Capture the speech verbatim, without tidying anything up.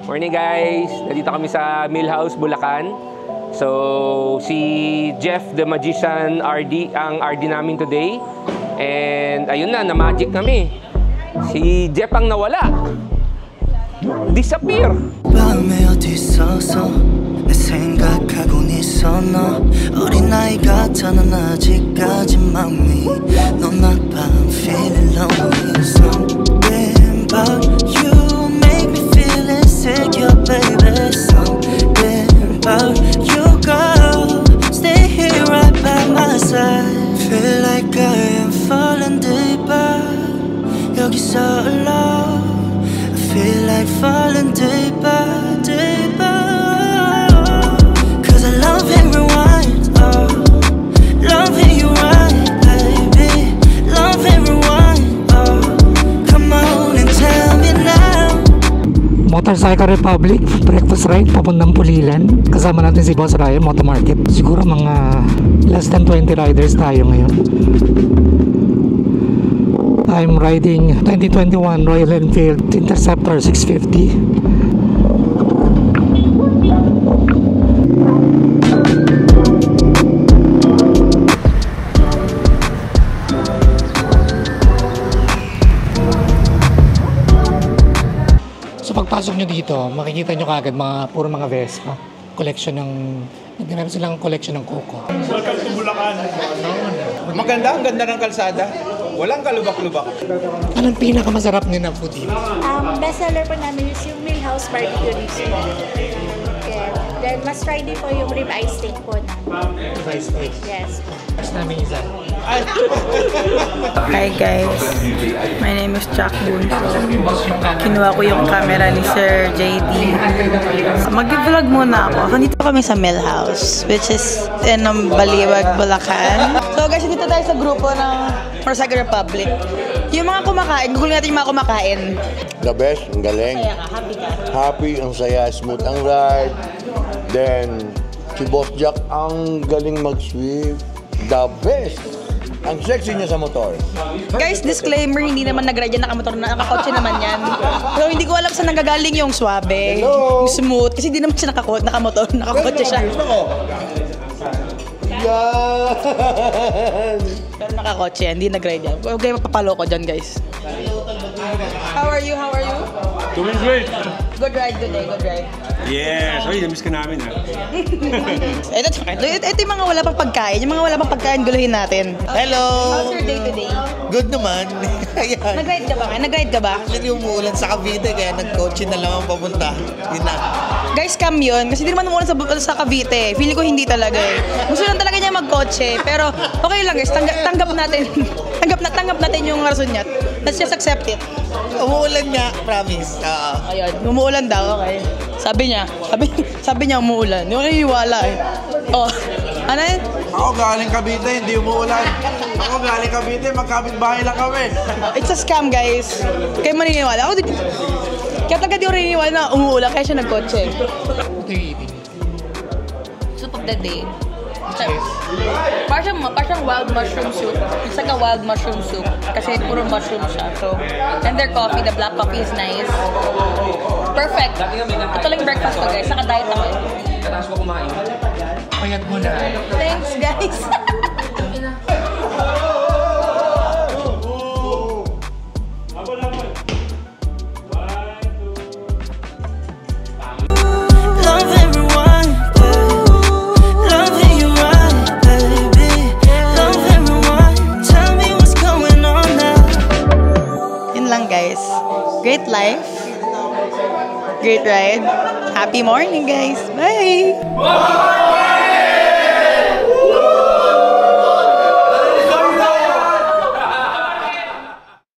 Morning guys! Nandito kami sa Millhouse, Bulacan. So, si Jeff the Magician R D ang R D namin today. And ayun na, na-magic kami. Si Jeff ang nawala. Disappear! 밤에 어디 있어서 내 생각하곤 있어 너 어린아이 같아 넌 아직까지 마음이 넌 아파 I'm feeling lonely Something about you make me feel insecure baby Something about you girl Stay here right by my side Feel like I am falling deeper 여기서 alone I feel like falling deeper, deeper Cause I love and rewind, oh Loving you right, baby Love and rewind, oh Come on and tell me now Motorcycle Republic, breakfast ride, papuntang Pulilan. Kasama natin si Boss Ryan, Moto Market. Siguro mga less than twenty riders tayo ngayon. I'm riding twenty twenty-one Royal Enfield Interceptor six fifty. So pagpasok nyo dito, makikita nyo kagad mga puro mga Vespa. Collection ng, nagdinari silang collection ng Coco. Welcome to Bulacan. Maganda, ang ganda ng kalsada. Walang kalubak-lubak. Anong pinakamasarap nyo na food dito? Um, bestseller po namin is yung Millhouse Barbecue Restaurant. Yeah. Then, mas Friday po yung ribeye steak po namin. Ribeye steak? Yes. Mas namin isa. Hi guys, my name is Jack Bunso. Kinuha ko yung camera ni Sir J D. Mag-vlog muna ako. Nandito kami sa Millhouse, which is in Baliwag, Bulacan. So guys, dito tayo sa grupo ng Motorcycle Republic. Yung mga kumakain, gugulo natin yung mga kumakain. The best, ang galing. Saya ka, happy ka. Happy, ang saya, smooth ang ride. Then, si Boss Jack ang galing mag-sweep. The best. Ang sexy niya sa motor. Guys, disclaimer, hindi naman nag-ride yan, nakamotor na, nakakotse naman yan. So, hindi ko alam saan nanggagaling yung suabe, Hello? yung smooth, kasi hindi naman siya nakako nakamotor, nakakotse siya. Yan! Pero nakakotse yan, hindi nag-ride yan. Huwag kayo mapapaloko dyan, guys. How are you? How are you? Doing great. Good ride today, good ride. Yes. Oy, namiss ka namin ha. ito, ito, ito yung mga wala pang pagkain. Yung mga wala pang pagkain, guluhin natin. Hello! How's your day today? Good naman. Ayan. Nag-ride ka ba? Nag-ride ka ba? Actually, umuulan sa Cavite kaya nag-coach na lang ang papunta. Yun na. Guys, scam yun. Kasi hindi naman umuulan sa, sa Cavite. Feeling ko hindi talaga eh. Gusto lang talaga niya mag-kotse. Pero okay lang guys, tanggap, tanggap natin. tanggap, na, tanggap natin yung rason niya. Let's just accept it. Umuulan nga, promise. Oo. Ayun, umuulan daw, okay. Sabi niya, sabi, sabi niya umuulan. Yung naniniwala eh. Oh, ano yun? Ako galing Cavite, hindi umuulan. Ako galing Cavite, magkapit-bahay lang kami. It's a scam, guys. Kayo maniniwala. Ako din. Kaya talaga di ko naniniwala na umuulan kaya siya nagkotse. What are you eating? Soup of the day. Parang, parang wild mushroom soup. It's like a wild mushroom soup. Kasi puro mushroom siya. So, and their coffee, the black coffee is nice. Perfect. Ito lang yung breakfast ko guys. Naka-diet ako eh. Kataas ko kumain. Payat mo na. Thanks guys. Love and rewind, loving you right, baby Love and rewind, tell me what's going on now Yun lang guys. Great life. Great ride. Happy morning guys. Bye!